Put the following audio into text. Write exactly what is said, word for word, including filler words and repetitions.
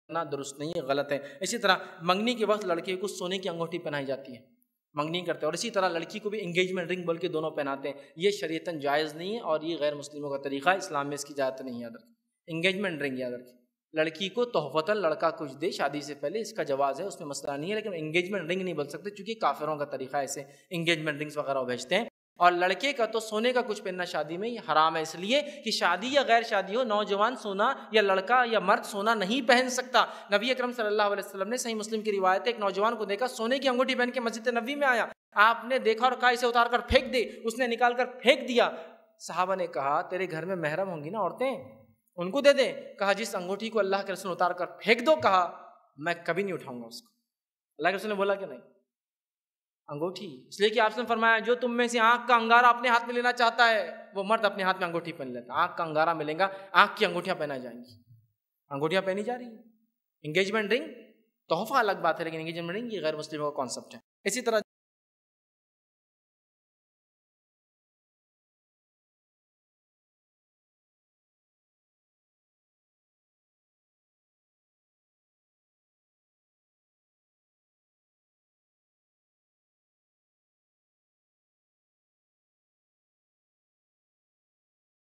کرنا درست نہیں ہے، غلط ہے۔ اسی طرح منگنی کے وقت لڑکے کو سونے کی انگوٹھی پہنائی جاتی ہے، منگنی کرتے ہیں، اور اسی طرح لڑکی کو بھی انگیجمنٹ رنگ بول کے دونوں پہناتے ہیں۔ یہ شریعتاً جائز نہیں ہے اور یہ غیر مسلموں کا طریقہ ہے، اسلام میں اس کی اجازت نہیں ہے۔ یاد رکھیں انگیجمنٹ رنگ، یاد رکھیں لڑکی کو تحفتاً لڑکا کچھ دے شادی سے پہلے، اس کا جواز ہے، اس میں مسئلہ نہیں ہے، لیکن انگیجمنٹ رنگ نہیں بول سکتے چونکہ کافروں کا طریقہ ایسے انگیجمنٹ رنگس وغیرہ بھیجتے ہیں۔ اور لڑکے کا تو سونے کا کچھ پہننا شادی میں یہ حرام ہے، اس لیے کہ شادی یا غیر شادی ہو، نوجوان سونا یا لڑکا یا مرد سونا نہیں پہن سکتا۔ نبی اکرم صلی اللہ علیہ وسلم نے صحیح مسلم کی روایت ہے، ایک نوجوان کو دیکھا سونے کی انگوٹھی پہن کے مسجد نبوی میں آیا، آپ نے دیکھا اور کہا اسے اتار کر پھینک دے، اس نے نکال کر پھینک دیا۔ صحابہ نے کہا تیرے گھر میں محرم ہوں گی نا عورتیں، ان کو دے دیں۔ کہا جس انگوٹھی کو اللہ کے رسول اتار کر پھینک دو، کہا میں کبھی نہیں اٹھاؤں گا اس کو۔ اللہ کے رسول نے بولا کہ نہیں انگوٹھی، اس لیے کہ آپ نے فرمایا جو تم میں سے آنکھ کا انگارہ اپنے ہاتھ میں لینا چاہتا ہے وہ مرد اپنے ہاتھ میں انگوٹھی پہن لیتا، آنکھ کا انگارہ ملے گا، آنکھ کی انگوٹھیاں پہنائی جائیں گی، انگوٹھیاں پہنی جا رہی ہیں۔ انگیجمنٹ رنگ تحفہ الگ بات ہے، لیکن انگیجمنٹ رنگ یہ غیر مسلموں کا کانسیپٹ ہے۔ اسی طرح